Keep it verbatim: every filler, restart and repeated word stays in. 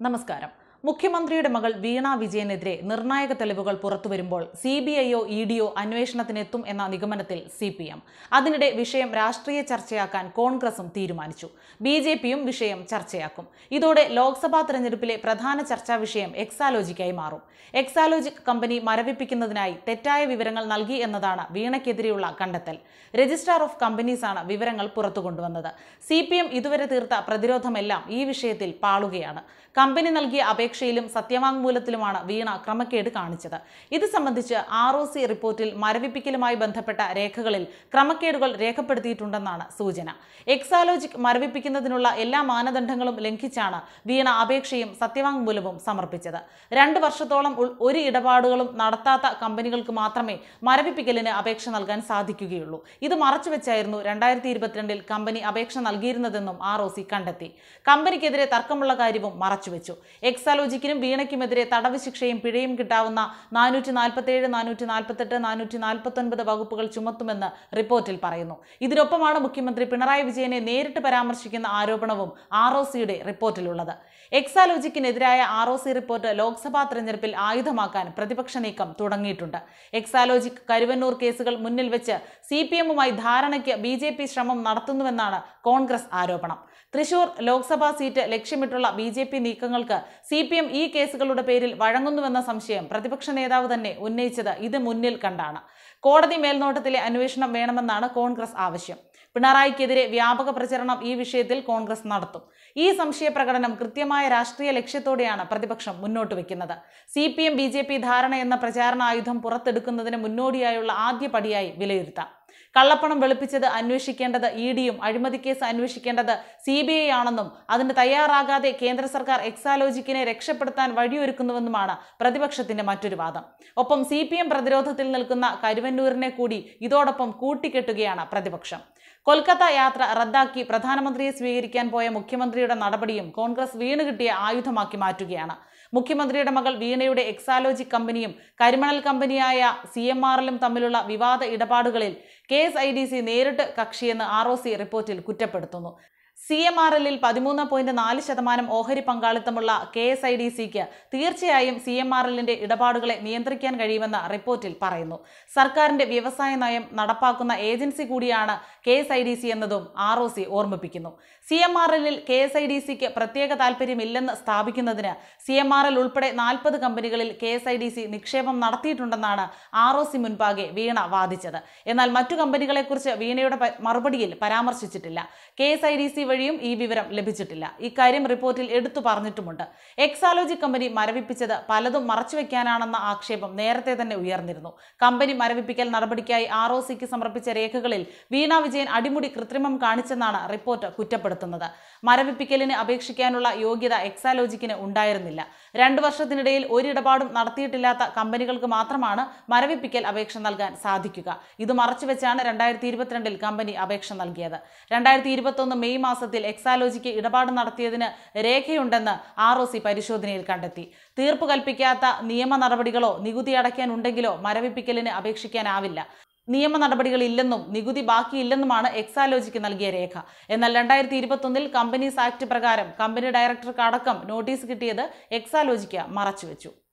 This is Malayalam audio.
നമസ്കാരം. മുഖ്യമന്ത്രിയുടെ മകൾ വീണ വിജയനെതിരെ നിർണായക തെളിവുകൾ പുറത്തുവരുമ്പോൾ സി ബി ഐയോ ഇ ഡിയോ അന്വേഷണത്തിനെത്തും എന്ന നിഗമനത്തിൽ സി പി എം. അതിനിടെ വിഷയം രാഷ്ട്രീയ ചർച്ചയാക്കാൻ കോൺഗ്രസും തീരുമാനിച്ചു. ബി ജെ പിയും വിഷയം ചർച്ചയാക്കും. ഇതോടെ ലോക്സഭാ തെരഞ്ഞെടുപ്പിലെ പ്രധാന ചർച്ചാ വിഷയം എക്സാലോജിക്കായി മാറും. എക്സാലോജിക് കമ്പനി മരവിപ്പിക്കുന്നതിനായി തെറ്റായ വിവരങ്ങൾ നൽകി എന്നതാണ് വീണയ്ക്കെതിരെയുള്ള കണ്ടെത്തൽ. രജിസ്ട്രാർ ഓഫ് കമ്പനീസാണ് വിവരങ്ങൾ പുറത്തുകൊണ്ടുവന്നത്. സി പി എം ഇതുവരെ തീർത്ത പ്രതിരോധമെല്ലാം ഈ വിഷയത്തിൽ പാളുകയാണ്. കമ്പനി നൽകിയ അപേക്ഷയിലും സത്യവാങ്മൂലത്തിലുമാണ് വീണ ക്രമക്കേട് കാണിച്ചത്. ഇത് സംബന്ധിച്ച് ആർ ഒ സി റിപ്പോർട്ടിൽ മരവിപ്പിക്കലുമായി ബന്ധപ്പെട്ട രേഖകളിൽ ക്രമക്കേടുകൾ രേഖപ്പെടുത്തിയിട്ടുണ്ടെന്നാണ് സൂചന. എക്സാലോജിക് മരവിപ്പിക്കുന്നതിനുള്ള എല്ലാ മാനദണ്ഡങ്ങളും ലംഘിച്ചാണ് വീണ അപേക്ഷയും സത്യവാങ്മൂലവും സമർപ്പിച്ചത്. രണ്ടു വർഷത്തോളം ഒരു ഇടപാടുകളും നടത്താത്ത കമ്പനികൾക്ക് മാത്രമേ മരവിപ്പിക്കലിന് അപേക്ഷ നൽകാൻ സാധിക്കുകയുള്ളൂ. ഇത് മറച്ചുവെച്ചായിരുന്നു രണ്ടായിരത്തി ഇരുപത്തിരണ്ടിൽ കമ്പനി അപേക്ഷ നൽകിയിരുന്നതെന്നും ആർ ഒ സി കണ്ടെത്തി. കമ്പനിക്കെതിരെ തർക്കമുള്ള കാര്യവും മറച്ചുവെച്ചു. എക്സാലോജിക്കിനും വീണയ്ക്കുമെതിരെ തടവ് ശിക്ഷയും പിഴയും കിട്ടാവുന്ന നാനൂറ്റി നാൽപ്പത്തി ഏഴ് നാനൂറ്റി നാൽപ്പത്തെട്ട് നാനൂറ്റി നാൽപ്പത്തി ഒൻപത് വകുപ്പുകൾ ചുമത്തുമെന്ന് റിപ്പോർട്ടിൽ പറയുന്നു. ഇതിനൊപ്പമാണ് മുഖ്യമന്ത്രി പിണറായി വിജയനെ നേരിട്ട് പരാമർശിക്കുന്ന ആരോപണവും ആർ ഒ സിയുടെ റിപ്പോർട്ടിലുള്ളത്. എക്സാലോജിക്കിനെതിരായ R O C report Lok Sabha തെരഞ്ഞെടുപ്പിൽ ആയുധമാക്കാൻ പ്രതിപക്ഷ നീക്കം തുടങ്ങിയിട്ടുണ്ട്. എക്സാലോജിക് കരുവന്നൂർ കേസുകൾ മുന്നിൽ വെച്ച് സി പി എമ്മുമായി ധാരണയ്ക്ക് ബി ജെ പി ശ്രമം നടത്തുന്നുവെന്നാണ് കോൺഗ്രസ് ആരോപണം. തൃശൂർ ലോക്സഭാ സീറ്റ് ലക്ഷ്യമിട്ടുള്ള ബി ജെ പി നീക്കങ്ങൾക്ക് സി പി എം ഈ കേസുകളുടെ പേരിൽ വഴങ്ങുന്നുവെന്ന സംശയം പ്രതിപക്ഷ നേതാവ് തന്നെ ഉന്നയിച്ചത് ഇത് മുന്നിൽ കണ്ടാണ്. കോടതി മേൽനോട്ടത്തിലെ അന്വേഷണം വേണമെന്നാണ് കോൺഗ്രസ് ആവശ്യം. പിണറായിക്കെതിരെ വ്യാപക പ്രചരണം ഈ വിഷയത്തിൽ കോൺഗ്രസ് നടത്തും. ഈ സംശയ പ്രകടനം കൃത്യമായ രാഷ്ട്രീയ ലക്ഷ്യത്തോടെയാണ് പ്രതിപക്ഷം മുന്നോട്ട് വെക്കുന്നത്. C P M B J P ധാരണ എന്ന പ്രചാരണ ആയുധം പുറത്തെടുക്കുന്നതിന് മുന്നോടിയായുള്ള ആദ്യ പടിയായി വിലയിരുത്താം. കള്ളപ്പണം വെളുപ്പിച്ചത് അന്വേഷിക്കേണ്ടത് ഇ ഡിയും അഴിമതിക്കേസ് അന്വേഷിക്കേണ്ടത് സി ബി ഐ ആണെന്നും അതിന് തയ്യാറാകാതെ കേന്ദ്ര സർക്കാർ എക്സാലോജിക്കിനെ രക്ഷപ്പെടുത്താൻ വഴിയൊരുക്കുന്നുവെന്നുമാണ് പ്രതിപക്ഷത്തിന്റെ മറ്റൊരു വാദം. ഒപ്പം സി പി എം പ്രതിരോധത്തിൽ നിൽക്കുന്ന കരുവന്നൂരിനെ കൂടി ഇതോടൊപ്പം കൂട്ടിക്കെട്ടുകയാണ് പ്രതിപക്ഷം. കൊൽക്കത്ത യാത്ര റദ്ദാക്കി പ്രധാനമന്ത്രിയെ സ്വീകരിക്കാൻ പോയ മുഖ്യമന്ത്രിയുടെ നടപടിയും കോൺഗ്രസ് വീണുകിട്ടിയ ആയുധമാക്കി മാറ്റുകയാണ്. മുഖ്യമന്ത്രിയുടെ മകൾ വീണയുടെ എക്സാലോജിക് കമ്പനിയും കരിമണൽ കമ്പനിയായ സി എം ആർ എല്ലും തമ്മിലുള്ള വിവാദ ഇടപാടുകളിൽ K S I D C നേരിട്ട് കക്ഷിയെന്ന് ആർ ഒ സി റിപ്പോർട്ടിൽ കുറ്റപ്പെടുത്തുന്നു. സി എം ആർ എല്ലിൽ പതിമൂന്ന് പോയിന്റ് നാല് ശതമാനം ഓഹരി പങ്കാളിത്തമുള്ള കെ എസ് ഐ ഡി സിക്ക് തീർച്ചയായും സി എം ആർ എല്ലിന്റെ ഇടപാടുകളെ നിയന്ത്രിക്കാൻ കഴിയുമെന്ന് റിപ്പോർട്ടിൽ പറയുന്നു. സർക്കാരിന്റെ വ്യവസായ നയം നടപ്പാക്കുന്ന ഏജൻസി കൂടിയാണ് K S I D C എന്നതും ആർ ഒ സി ഓർമ്മിപ്പിക്കുന്നു. സി എം ആർ എല്ലിൽ കെ എസ് ഐ ഡി സിക്ക് പ്രത്യേക താൽപര്യമില്ലെന്ന് സ്ഥാപിക്കുന്നതിന് സി എം ആർ എൽ ഉൾപ്പെടെ നാൽപ്പത് കമ്പനികളിൽ K S I D C നിക്ഷേപം നടത്തിയിട്ടുണ്ടെന്നാണ് ആർ ഒ സി മുൻപാകെ വീണ വാദിച്ചത്. എന്നാൽ മറ്റു കമ്പനികളെക്കുറിച്ച് വീണയുടെ മറുപടിയിൽ പരാമർശിച്ചിട്ടില്ല. K S I D C വഴിയും ഈ വിവരം ലഭിച്ചിട്ടില്ല. ഇക്കാര്യം റിപ്പോർട്ടിൽ എടുത്തു പറഞ്ഞിട്ടുമുണ്ട്. എക്സാലോജിക് കമ്പനി മരവിപ്പിച്ചത് പലതും മറച്ചുവെക്കാനാണെന്ന ആക്ഷേപം നേരത്തെ തന്നെ ഉയർന്നിരുന്നു. കമ്പനി മരവിപ്പിക്കൽ നടപടിക്കായി ആർ ഒ സിക്ക് സമർപ്പിച്ച രേഖകളിൽ വീണ വിജയൻ അടിമുടി കൃത്രിമം കാണിച്ചെന്നാണ് റിപ്പോർട്ട് കുറ്റപ്പെടുത്തുന്നത്. മരവിപ്പിക്കലിന് അപേക്ഷിക്കാനുള്ള യോഗ്യത എക്സാലോജിക്കിന് ഉണ്ടായിരുന്നില്ല. രണ്ടു വർഷത്തിനിടയിൽ ഒരിടപാടും നടത്തിയിട്ടില്ലാത്ത കമ്പനികൾക്ക് മാത്രമാണ് മരവിപ്പിക്കൽ അപേക്ഷ നൽകാൻ സാധിക്കുക. ഇത് മറച്ചുവെച്ചാണ് രണ്ടായിരത്തി ഇരുപത്തിരണ്ടിൽ കമ്പനി അപേക്ഷ നൽകിയത്. രണ്ടായിരത്തി ഇരുപത്തി ഒന്ന് മെയ് മാസത്തിൽ എക്സാലോജിക്ക് ഇടപാട് നടത്തിയതിന് രേഖയുണ്ടെന്ന് ആർ ഒ സി പരിശോധനയിൽ കണ്ടെത്തി. തീർപ്പ് കൽപ്പിക്കാത്ത നിയമ നടപടികളോ നികുതി അടയ്ക്കാനുണ്ടെങ്കിലോ മരവിപ്പിക്കലിന് അപേക്ഷിക്കാനാവില്ല. നിയമ നടപടികളില്ലെന്നും നികുതി ബാക്കിയില്ലെന്നുമാണ് എക്സാലോജിക്ക് നൽകിയ രേഖ. എന്നാൽ രണ്ടായിരത്തി ഇരുപത്തി ഒന്നിൽ കമ്പനീസ് ആക്ട് പ്രകാരം കമ്പനി ഡയറക്ടർക്ക് അടക്കം നോട്ടീസ് കിട്ടിയത് എക്സാലോജിക്ക് മറച്ചുവെച്ചു.